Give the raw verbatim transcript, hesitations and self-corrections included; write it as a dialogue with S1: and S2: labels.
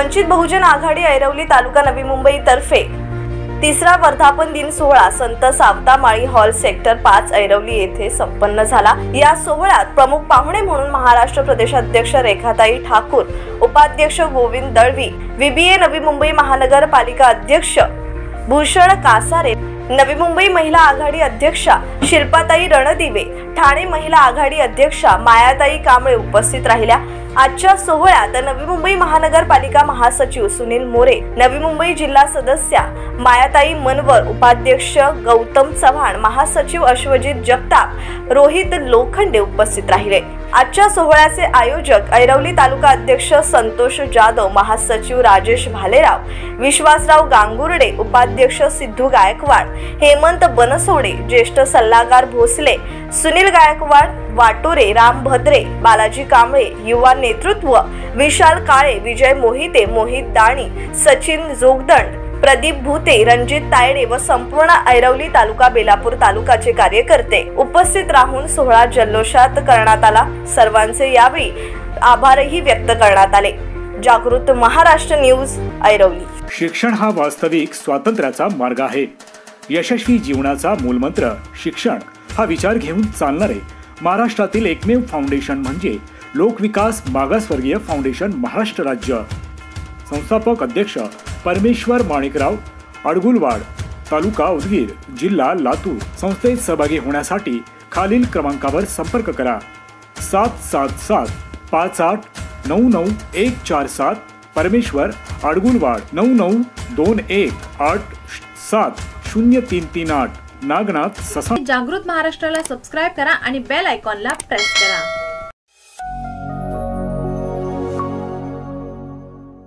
S1: वंचित बहुजन आघाडी ऐरवली तालुका नवी मुंबई तर्फे तिसरा वर्धापन दिन सोहळा संत सावतामाळी हॉल सेक्टर पाच ऐरवली येथे संपन्न झाला। या सोहळ्यात प्रमुख पाहुणे म्हणून महाराष्ट्र प्रदेशाध्यक्ष रेखाताई ठाकूर, उपाध्यक्ष गोविंद दळवी, व्हीबीए नवी मुंबई महानगरपालिका अध्यक्ष भूषण कासारे, नवी मुंबई महिला आघाडी अध्यक्षा शिल्पाताई रणदिवे, ठाणे महिला आघाडी अध्यक्षा मायाताई कांबळे उपस्थित राहिल्या। आजच्या सोहळ्यात नवी मुंबई महानगरपालिका महासचिव सुनील मोरे, नवी मुंबई जिल्हा सदस्या मायाताई मनवर, उपाध्यक्ष गौतम चव्हाण, महासचिव अश्वजित जगताप, रोहित लोखंडे उपस्थित राहिले। आजच्या सोहळ्याचे आयोजक ऐरवली तालुका अध्यक्ष संतोष जाधव, महासचिव राजेश भालेराव, विश्वासराव गांगुर्डे, उपाध्यक्ष सिद्धू गायकवाड, हेमंत बनसोडे, ज्येष्ठ सल्लागार भोसले, सुनील गायकवाड, वाटोरे, राम भद्रे, बालाजी कांबळे, युवा नेतृत्व विशाल काळे, विजय मोहिते, मोहित दाणी, सचिन जोगदंड, प्रदीप भूते, रणजित तायडे व संपूर्ण ऐरवली तालुका बेलापूर तालुकाचे कार्यकर्ते उपस्थित राहून सोहळा जल्लोषात करण्यात आला। सर्वांचे यावेळी आभारही व्यक्त करण्यात आले। जागृत महाराष्ट्र न्यूज ऐरवली।
S2: शिक्षण हा वास्तविक स्वातंत्र्याचा मार्ग आहे। यशस्वी जीवनाचा मूलमंत्र शिक्षण हा विचार घेऊन चालणारे महाराष्ट्रातील एकमेव फाउंडेशन म्हणजे लोकविकास मागासवर्गीय फाउंडेशन महाराष्ट्र राज्य। संस्थापक अध्यक्ष परमेश्वर माणिकराव, अडगुलवाड, तालुका उदगीर, जिल्हा लातूर। संस्थेत सहभागी होण्यासाठी खालील क्रमांकावर संपर्क करा: सात सात सात पाच आठ नऊ नऊ एक चार सात, परमेश्वर, अडगुलवाड, नऊ नऊ दोन एक आठ सात शून्य तीन तीन आठ, नागनाथ ससा।
S3: जागृत महाराष्ट्राला सबस्क्राइब करा आणि बेल आयकॉनला प्रेस करा।